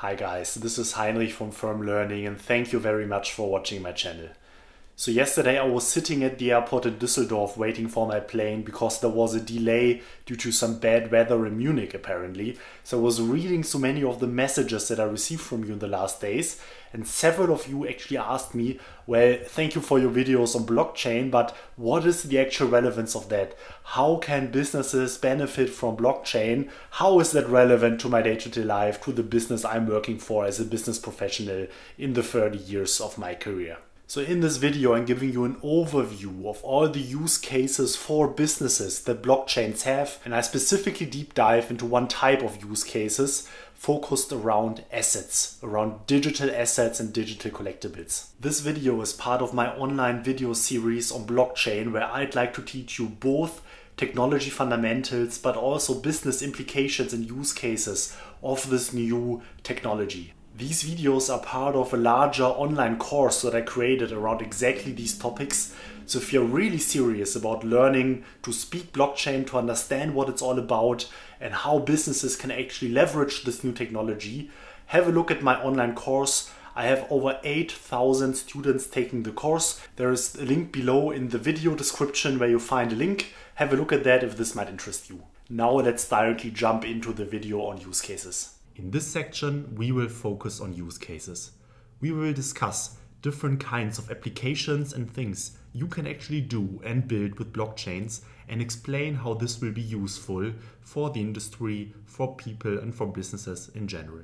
Hi guys, this is Heinrich from Firm Learning and thank you very much for watching my channel. So yesterday I was sitting at the airport in Düsseldorf waiting for my plane because there was a delay due to some bad weather in Munich apparently. So I was reading so many of the messages that I received from you in the last days, and several of you actually asked me, well, thank you for your videos on blockchain, but what is the actual relevance of that? How can businesses benefit from blockchain? How is that relevant to my day-to-day life, to the business I'm working for as a business professional in the 30 years of my career? So in this video, I'm giving you an overview of all the use cases for businesses that blockchains have, and I specifically deep dive into one type of use cases focused around assets, around digital assets and digital collectibles. This video is part of my online video series on blockchain, where I'd like to teach you both technology fundamentals but also business implications and use cases of this new technology. These videos are part of a larger online course that I created around exactly these topics. So if you're really serious about learning to speak blockchain, to understand what it's all about and how businesses can actually leverage this new technology, have a look at my online course. I have over 8,000 students taking the course. There is a link below in the video description where you find a link. Have a look at that if this might interest you. Now let's directly jump into the video on use cases. In this section, we will focus on use cases. We will discuss different kinds of applications and things you can actually do and build with blockchains and explain how this will be useful for the industry, for people and for businesses in general.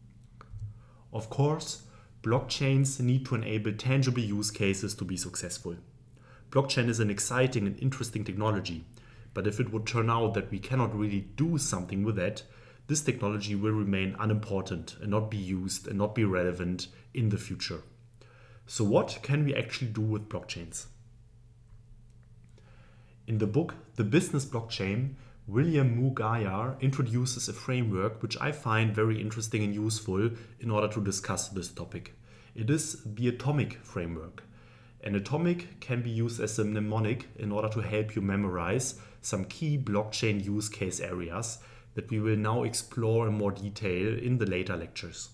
Of course, blockchains need to enable tangible use cases to be successful. Blockchain is an exciting and interesting technology, but if it would turn out that we cannot really do something with it, this technology will remain unimportant and not be used and not be relevant in the future. So what can we actually do with blockchains? In the book The Business Blockchain, William Mugaya introduces a framework which I find very interesting and useful in order to discuss this topic. It is the atomic framework. An atomic can be used as a mnemonic in order to help you memorize some key blockchain use case areas that we will now explore in more detail in the later lectures.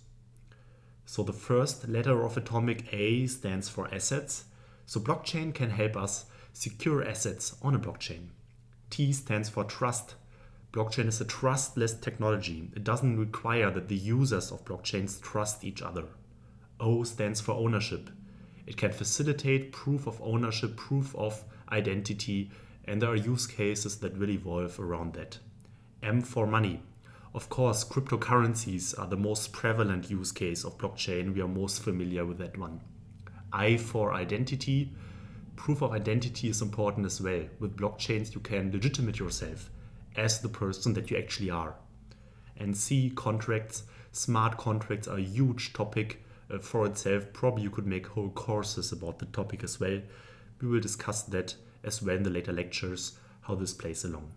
So the first letter of atomic, A, stands for assets. So blockchain can help us secure assets on a blockchain. T stands for trust. Blockchain is a trustless technology. It doesn't require that the users of blockchains trust each other. O stands for ownership. It can facilitate proof of ownership, proof of identity, and there are use cases that will evolve around that. M for money. Of course, cryptocurrencies are the most prevalent use case of blockchain. We are most familiar with that one. I for identity. Proof of identity is important as well. With blockchains, you can legitimate yourself as the person that you actually are. And C, contracts. Smart contracts are a huge topic for itself. Probably you could make whole courses about the topic as well. We will discuss that as well in the later lectures, how this plays along.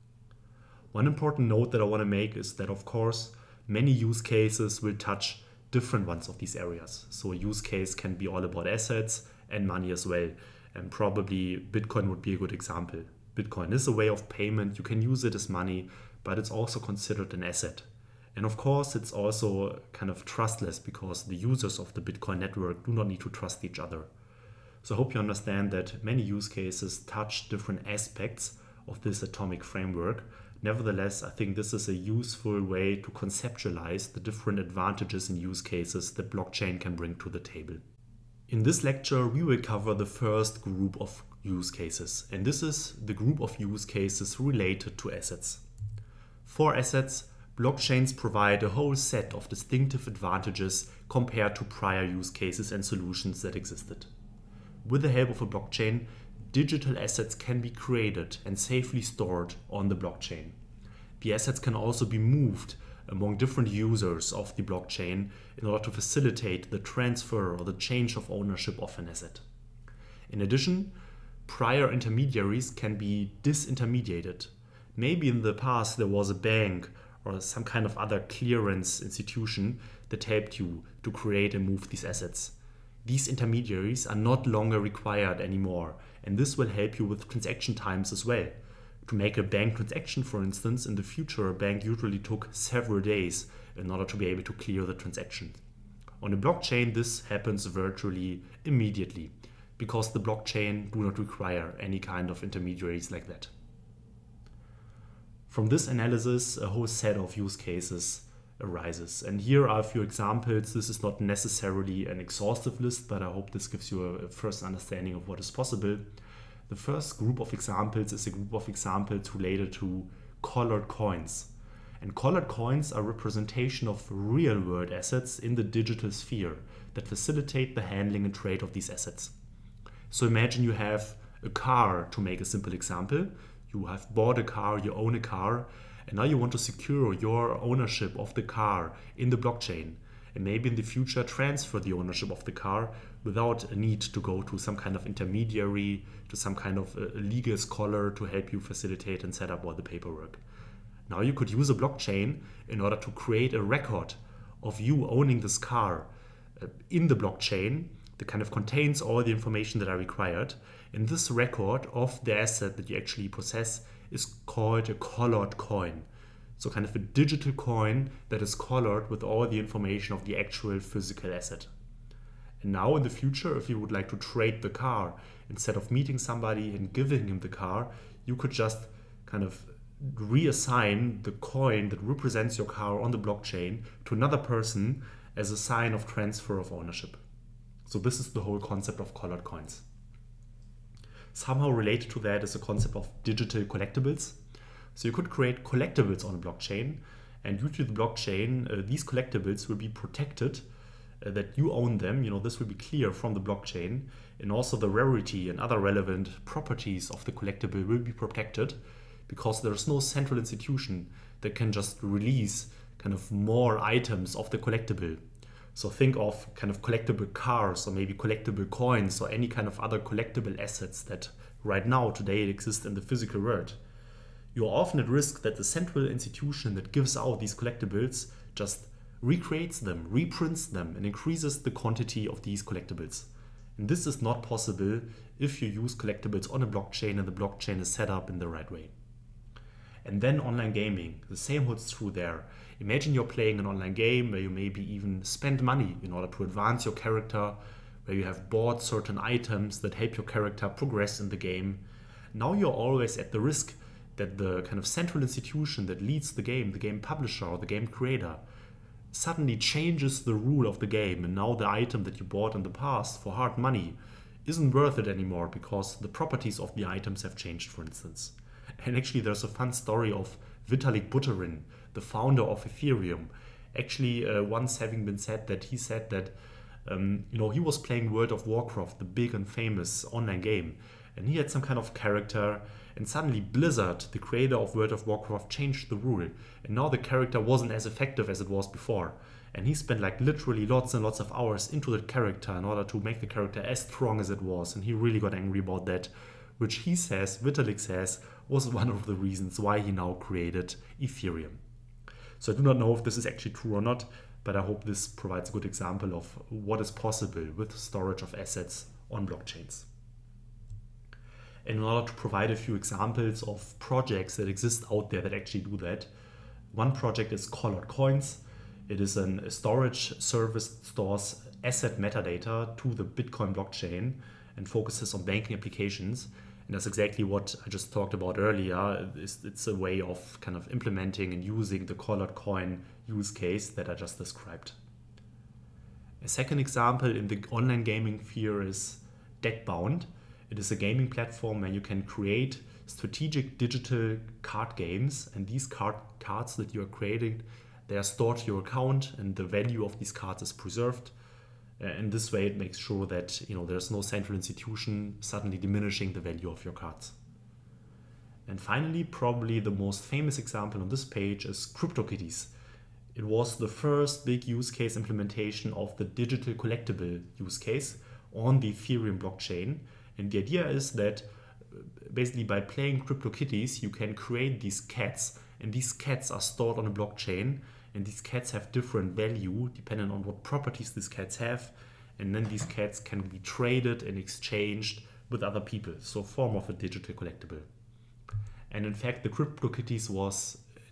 One important note that I want to make is that, of course, many use cases will touch different ones of these areas. So a use case can be all about assets and money as well. And probably Bitcoin would be a good example. Bitcoin is a way of payment. You can use it as money, but it's also considered an asset. And of course, it's also kind of trustless because the users of the Bitcoin network do not need to trust each other. So I hope you understand that many use cases touch different aspects of this atomic framework. Nevertheless, I think this is a useful way to conceptualize the different advantages and use cases that blockchain can bring to the table. In this lecture, we will cover the first group of use cases, and this is the group of use cases related to assets. For assets, blockchains provide a whole set of distinctive advantages compared to prior use cases and solutions that existed. With the help of a blockchain, digital assets can be created and safely stored on the blockchain. The assets can also be moved among different users of the blockchain in order to facilitate the transfer or the change of ownership of an asset. In addition, prior intermediaries can be disintermediated. Maybe in the past there was a bank or some kind of other clearance institution that helped you to create and move these assets. These intermediaries are not longer required anymore, and this will help you with transaction times as well. To make a bank transaction, for instance, in the future, a bank usually took several days. in order to be able to clear the transaction. On a blockchain, this happens virtually immediately because the blockchain do not require any kind of intermediaries like that. From this analysis, a whole set of use cases arises. And here are a few examples. This is not necessarily an exhaustive list, but I hope this gives you a first understanding of what is possible. The first group of examples is a group of examples related to colored coins. And colored coins are representation of real-world assets in the digital sphere that facilitate the handling and trade of these assets. So imagine you have a car, to make a simple example. You have bought a car, you own a car, and now you want to secure your ownership of the car in the blockchain. And maybe in the future transfer the ownership of the car without a need to go to some kind of intermediary, to some kind of a legal scholar to help you facilitate and set up all the paperwork. Now you could use a blockchain in order to create a record of you owning this car in the blockchain that kind of contains all the information that are required. And this record of the asset that you actually possess is called a colored coin. So kind of a digital coin that is colored with all the information of the actual physical asset. And now in the future, if you would like to trade the car, instead of meeting somebody and giving him the car, you could just kind of reassign the coin that represents your car on the blockchain to another person as a sign of transfer of ownership. So this is the whole concept of colored coins. Somehow related to that is the concept of digital collectibles. So you could create collectibles on a blockchain, and due to the blockchain, these collectibles will be protected, that you own them. This will be clear from the blockchain, and also the rarity and other relevant properties of the collectible will be protected because there is no central institution that can just release kind of more items of the collectible. So think of kind of collectible cars or maybe collectible coins or any kind of other collectible assets that right now, today, exist in the physical world. You are often at risk that the central institution that gives out these collectibles just recreates them, reprints them, and increases the quantity of these collectibles. And this is not possible if you use collectibles on a blockchain and the blockchain is set up in the right way. And then online gaming, the same holds true there. Imagine you're playing an online game where you maybe even spend money in order to advance your character, where you have bought certain items that help your character progress in the game. Now you're always at the risk that the kind of central institution that leads the game publisher or the game creator, suddenly changes the rule of the game, and now the item that you bought in the past for hard money isn't worth it anymore because the properties of the items have changed, for instance. And actually there's a fun story of Vitalik Buterin, the founder of Ethereum, actually once having been said that he said that he was playing World of Warcraft, the big and famous online game, and he had some kind of character, and suddenly Blizzard, the creator of World of Warcraft, changed the rule, and now the character wasn't as effective as it was before. And he spent like literally lots and lots of hours into the character in order to make the character as strong as it was, and he really got angry about that, which he says, Vitalik says, was one of the reasons why he now created Ethereum. So I do not know if this is actually true or not, but I hope this provides a good example of what is possible with storage of assets on blockchains. And in order to provide a few examples of projects that exist out there that actually do that, one project is Colored Coins. It is a storage service that stores asset metadata to the Bitcoin blockchain and focuses on banking applications. And that's exactly what I just talked about earlier. It's a way of kind of implementing and using the colored coin use case that I just described. A second example in the online gaming sphere is Deckbound. It is a gaming platform where you can create strategic digital card games, and these cards that you are creating, they are stored to your account and the value of these cards is preserved. In this way, it makes sure that there's no central institution suddenly diminishing the value of your cards. And finally, probably the most famous example on this page is CryptoKitties. It was the first big use case implementation of the digital collectible use case on the Ethereum blockchain. And the idea is that basically by playing CryptoKitties, you can create these cats, and these cats are stored on a blockchain. And these cats have different value depending on what properties these cats have. And then these cats can be traded and exchanged with other people. So a form of a digital collectible. And in fact, the CryptoKitties was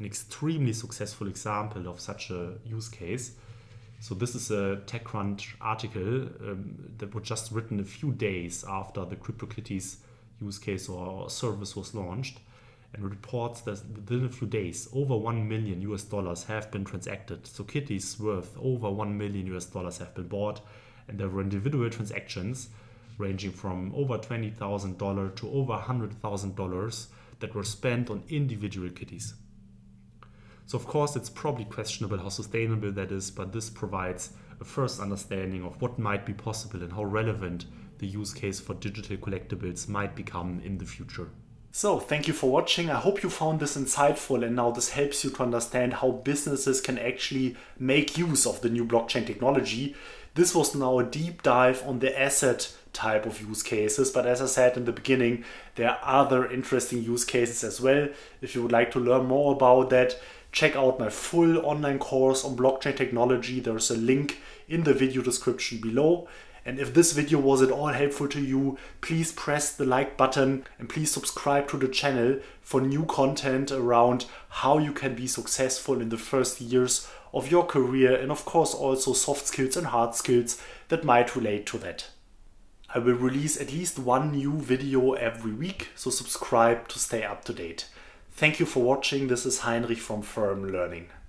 an extremely successful example of such a use case. So this is a TechCrunch article that was just written a few days after the CryptoKitties use case or service was launched, and reports that within a few days over $1 million have been transacted. So kitties worth over $1 million have been bought, and there were individual transactions ranging from over $20,000 to over $100,000 that were spent on individual kitties. So of course it's probably questionable how sustainable that is, but this provides a first understanding of what might be possible and how relevant the use case for digital collectibles might become in the future. So thank you for watching. I hope you found this insightful, and now this helps you to understand how businesses can actually make use of the new blockchain technology. This was now a deep dive on the asset type of use cases, but as I said in the beginning, there are other interesting use cases as well. If you would like to learn more about that, check out my full online course on blockchain technology. There's a link in the video description below. And if this video was at all helpful to you, please press the like button and please subscribe to the channel for new content around how you can be successful in the first years of your career, and of course also soft skills and hard skills that might relate to that. I will release at least one new video every week, so subscribe to stay up to date. Thank you for watching. This is Heinrich from Firm Learning.